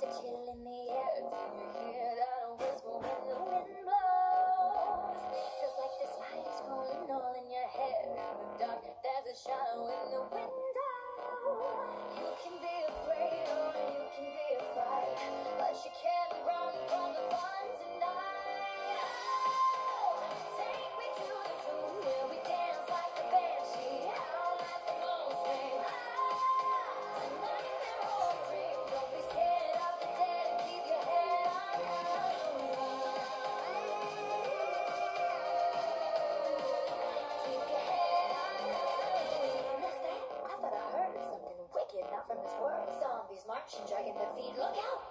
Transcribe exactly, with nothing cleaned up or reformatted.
to chill in the air. Do you hear that whisper when the wind blows? Feels like the spiders crawling all in your hair. In the dark, there's a shadow in the window. You can be afraid or you can be afraid, but you can't run from the fun tonight. Oh, take me to the tomb where we dance like a banshee, howl at the moon, sing ah, a nightmare or a dream. Don't be scared of the dead and keep your head on high. Keep your head on high. What's that? I thought I heard something wicked, not from this world. Zombies marching, dragging their feet. Look out!